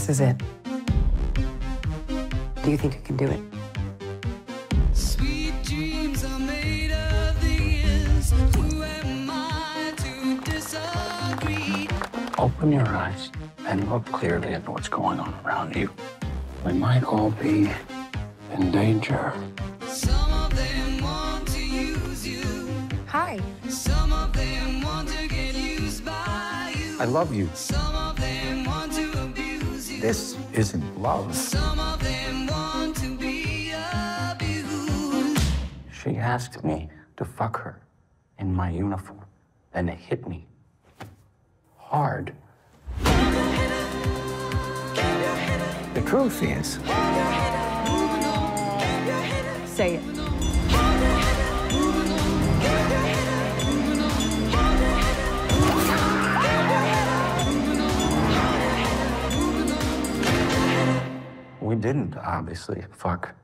This is it. Do you think you can do it? Sweet dreams are made of these. Who am I to disagree? Open your eyes and look clearly at what's going on around you. We might all be in danger. Some of them want to use you. Hi. Some of them want to get used by you. I love you. Some of them want to abuse you. This isn't love. Some of them want to be abused. She asked me to fuck her in my uniform, and it hit me hard. The truth is, Say it. we didn't obviously fuck.